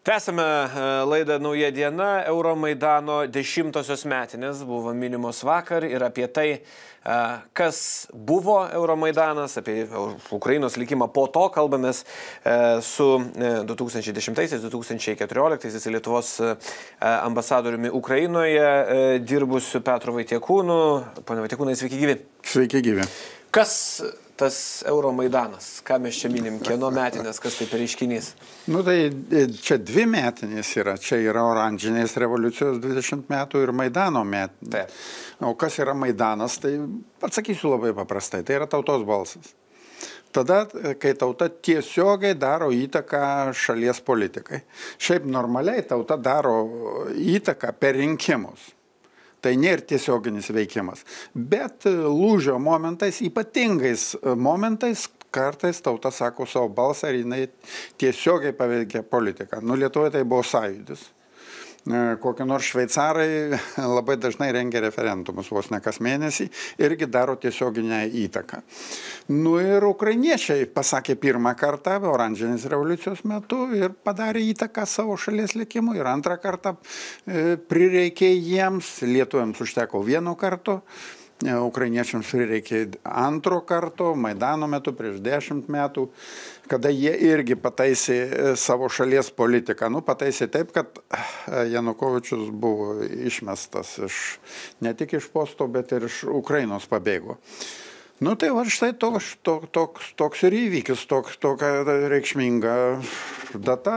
Tęsame laidą Nauja diena, Euromaidano 10-osios metinės buvo minimos vakar ir apie tai, kas buvo Euromaidanas, apie Ukrainos likimą po to kalbamės su 2010-2014 Lietuvos ambasadoriumi Ukrainoje dirbusiu Petru Vaitiekūnu. Pane Vaitiekūnai, sveiki gyvi. Sveiki gyvi. Kas tas Euromaidanas? Ką mes čia minim? Kieno metinės? Kas tai per reiškinys? Nu tai čia dvi metinės yra. Čia yra oranžinės revoliucijos 20 metų ir Maidano metinės. Taip. O kas yra Maidanas, tai atsakysiu labai paprastai. Tai yra tautos balsas. Tada, kai tauta tiesiogiai daro įtaką šalies politikai. Šiaip normaliai tauta daro įtaką per rinkimus. Tai nėra tiesioginis veikimas. Bet lūžio momentais, ypatingais momentais, kartais tauta sako savo balsą ir jinai tiesiogiai paveikia politiką. Nu, Lietuvoje tai buvo sąjūdis. Kokie nors šveicarai labai dažnai rengia referendumus, vos ne kas mėnesį, irgi daro tiesioginę įtaką. Nu ir ukrainiečiai pasakė pirmą kartą oranžinės revoliucijos metu ir padarė įtaką savo šalies likimui. Ir antrą kartą prireikė jiems, lietuviams užteko vieno karto, ukrainiečiams prireikė antro karto, Maidano metu prieš 10 metų, kada jie irgi pataisė savo šalies politiką. Nu, pataisė taip, kad Janukovičius buvo išmestas ne tik iš posto, bet ir iš Ukrainos pabėgo. Nu, tai va štai toks ir įvykis, tokia reikšminga data,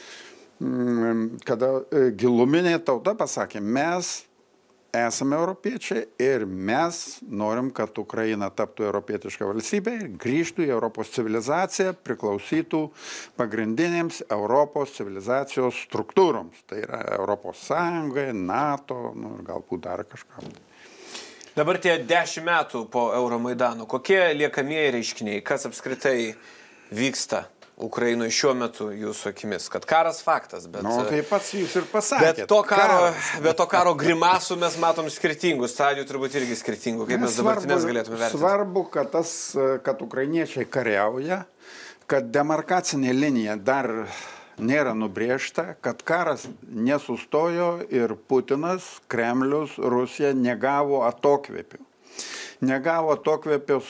kada giluminė tauta pasakė, mes esame europiečiai ir mes norim, kad Ukraina taptų europietišką valstybę ir grįžtų į Europos civilizaciją, priklausytų pagrindinėms Europos civilizacijos struktūroms. Tai yra Europos Sąjungai, NATO, nu, ir galbūt dar kažkam. Dabar tie 10 metų po Euromaidano, kokie liekamieji reiškiniai, kas apskritai vyksta Ukrainoje šiuo metu jūsų akimis, kad karas faktas, bet... Nu, tai pats jūs ir pasakėt. Bet to karo grimasų mes matom skirtingų stadijų, turbūt irgi skirtingų, kaip mes dabartinės galėtume vertinti. Svarbu, kad ukrainiečiai kariauja, kad demarkacinė linija dar nėra nubrėžta, kad karas nesustojo ir Putinas, Kremlius, Rusija negavo atokvėpių. Negavo atokvėpių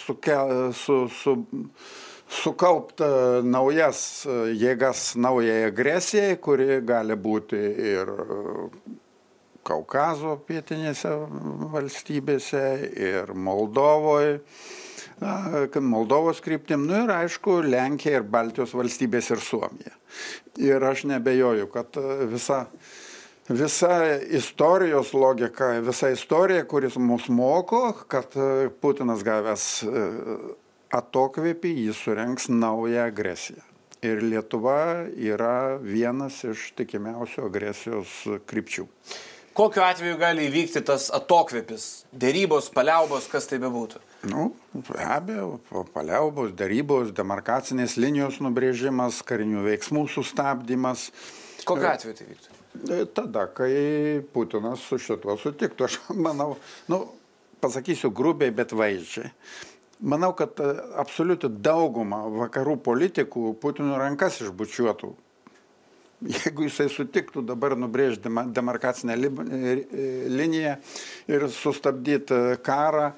sukaupti naujas jėgas naujai agresijai, kuri gali būti ir Kaukazo pietinėse valstybėse, ir Moldovoje, Moldovos kryptim, nu ir aišku, Lenkija ir Baltijos valstybės ir Suomija. Ir aš nebejoju, kad visa istorijos logika, visa istorija, kuris mus moko, kad Putinas gavęs atokvėpį, jis surengs naują agresiją. Ir Lietuva yra vienas iš tikimiausių agresijos krypčių. Kokiu atveju gali įvykti tas atokvėpis? Dėrybos, paliaubos, kas tai bebūtų? Nu, be abejo, paliaubos, dėrybos, demarkacinės linijos nubrėžimas, karinių veiksmų sustabdymas. Kokiu atveju tai vyktų? Tada, kai Putinas su šituo sutiktų. Aš manau, nu, pasakysiu grubiai, bet vaizdžiai. Manau, kad absoliuti dauguma vakarų politikų Putinų rankas išbučiuotų. Jeigu jisai sutiktų dabar nubrėžti demarkacinę liniją ir sustabdyti karą,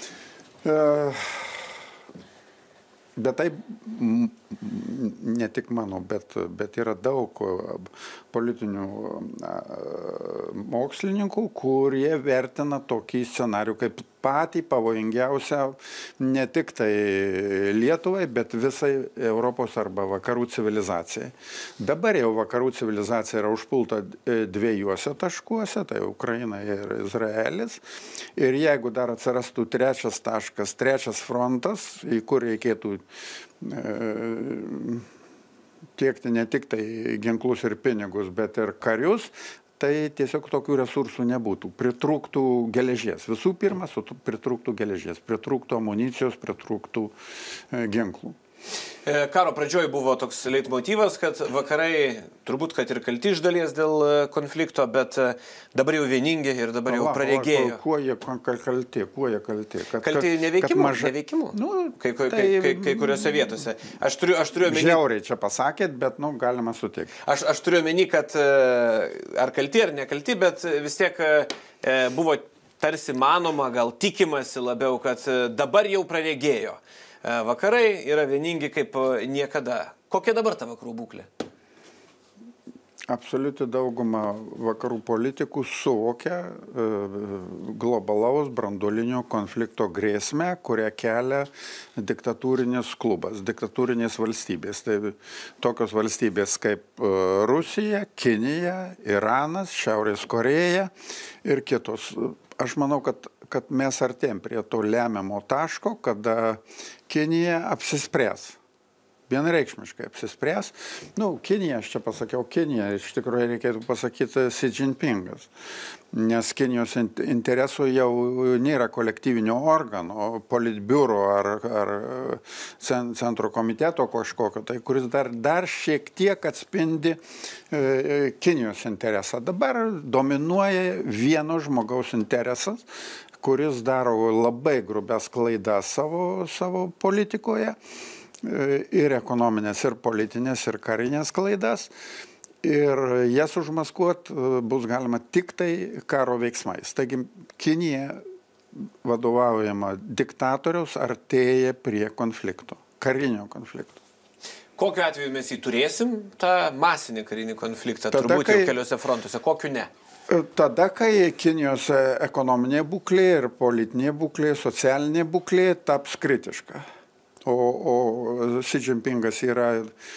bet tai ne tik mano, bet yra daug politinių mokslininkų, kurie vertina tokį scenarių kaip patį pavojingiausią ne tik tai Lietuvai, bet visai Europos arba vakarų civilizacijai. Dabar jau vakarų civilizacija yra užpulta dviejuose taškuose, tai Ukraina ir Izraelis. Ir jeigu dar atsirastų trečias taškas, trečias frontas, į kur reikėtų tiekti ne tik tai ginklus ir pinigus, bet ir karius, tai tiesiog tokių resursų nebūtų. Pritrūktų geležies. Visų pirma, pritrūktų geležies, pritrūktų amunicijos, pritrūktų ginklų. Karo pradžioj buvo toks leitmotyvas, kad vakarai turbūt, kad ir kalti iš dalies dėl konflikto, bet dabar jau vieningi ir dabar jau praregėjo. Kuo jie kalti? Kalti neveikimu. Kai kuriuose vietose. Aš turiu omeny... Žiauriai čia pasakėt, bet, galima sutikti. Aš turiu omeny, kad ar kalti, ar nekalti, bet vis tiek buvo tarsi manoma, gal tikimasi labiau, kad dabar jau praregėjo. Vakarai yra vieningi kaip niekada. Kokia dabar ta vakarų būklė? Absoliuti dauguma vakarų politikų suvokia globalaus branduolinio konflikto grėsmę, kurią kelia diktatūrinis klubas, diktatūrinės valstybės. Tai tokios valstybės kaip Rusija, Kinija, Iranas, Šiaurės Koreja ir kitos. Aš manau, kad mes artėjom prie to lemiamo taško, kada Kinija apsispręs. Vienareikšmiškai apsispręs. Kinija, aš čia pasakiau Kinija, iš tikrųjų reikėtų pasakyti Xi Jinpingas. Nes Kinijos interesų jau nėra kolektyvinio organo, politbiuro ar centro komiteto kažkokio, tai kuris dar šiek tiek atspindi Kinijos interesą. Dabar dominuoja vieno žmogaus interesas, kuris daro labai grubias klaidas savo politikoje, ir ekonominės, ir politinės, ir karinės klaidas. Ir jas užmaskuot bus galima tik tai karo veiksmais. Taigi Kinija vadovaujama diktatoriaus artėja prie konflikto, karinio konflikto. Kokiu atveju mes jį turėsim, tą masinį karinį konfliktą, turbūt jau keliose frontuose, kokiu ne? Tada, kai Kinijos ekonominė būklė ir politinė būklė, socialinė būklė taps kritiška. O Xi Jinpingas yra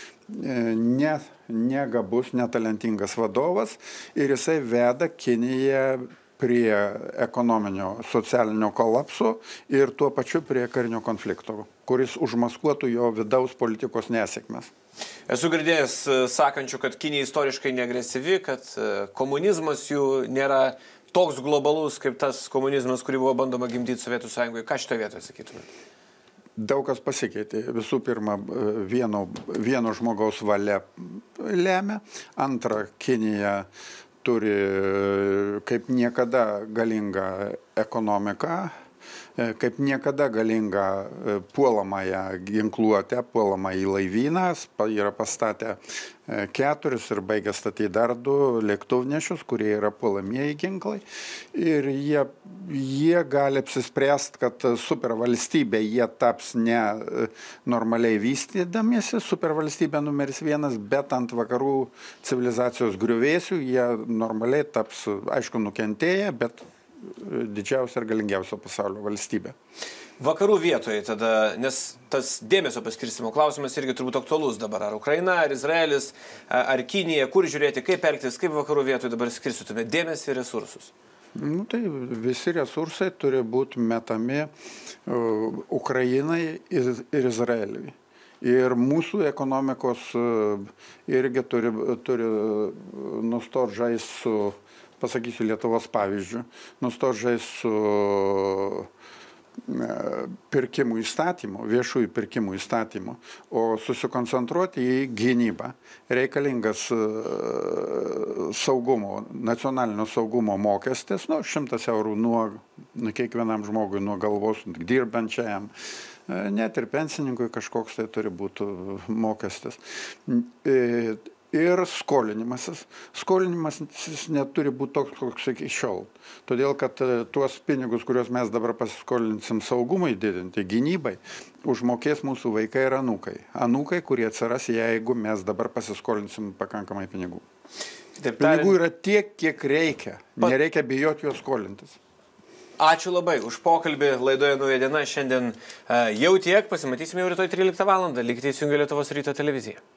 negabus, netalentingas vadovas ir jisai veda Kiniją prie ekonominio, socialinio kolapso ir tuo pačiu prie karinio konflikto, kuris užmaskuotų jo vidaus politikos nesėkmes. Esu girdėjęs sakančių, kad Kinija istoriškai neagresyvi, kad komunizmas jų nėra toks globalus kaip tas komunizmas, kurį buvo bandoma gimdyti Sovietų Sąjungoje. Ką šitoje vietoje sakytumėte? Daug kas pasikeitė. Visų pirma, vieno žmogaus valia lemia. Antra, Kinija turi kaip niekada galingą ekonomiką, kaip niekada galingą puolamąją ginkluotę, puolamąjį laivyną. Yra pastatę 4 ir baigė statyti dar 2 lėktuvnešius, kurie yra puolamieji ginklai. Ir jie gali apsispręsti, kad supervalstybė jie taps ne normaliai vystydamiesi, supervalstybė numeris 1, bet ant vakarų civilizacijos griuvėsių jie normaliai taps, aišku, nukentėję, bet didžiausia ir galingiausia pasaulio valstybė. Vakarų vietoje tada, nes tas dėmesio paskirstimo klausimas irgi turbūt aktualus dabar. Ar Ukraina, ar Izraelis, ar Kinija, kur žiūrėti, kaip elgtis, kaip vakarų vietoje dabar skirstytume dėmesį ir resursus? Tai visi resursai turi būti metami Ukrainai ir Izraeliui. Ir mūsų ekonomikos irgi turi nustoti žaisti su, pasakysiu Lietuvos pavyzdžiu, nustoti žaisti su pirkimų įstatymu, viešųjų pirkimų įstatymu, o susikoncentruoti į gynybą. Reikalingas saugumo, nacionalinio saugumo mokestis, 100 eurų nuo kiekvienam žmogui nuo galvos dirbančiajam, net ir pensininkui kažkoks tai turi būti mokestis. Ir skolinimasis. Skolinimasis neturi būti toks, koks iki šiol. Todėl, kad tuos pinigus, kuriuos mes dabar pasiskolinsim saugumui didinti, gynybai, užmokės mūsų vaikai ir anūkai. Anūkai, kurie atsiras, jeigu mes dabar pasiskolinsim pakankamai pinigų. Pinigų yra tiek, kiek reikia. Nereikia bijoti juos skolintis. Ačiū labai už pokalbį. Laidoje Nauja diena šiandien jau tiek. Pasimatysime jau rytoj 13 val. Likite įsijungę Lietuvos ryto televiziją.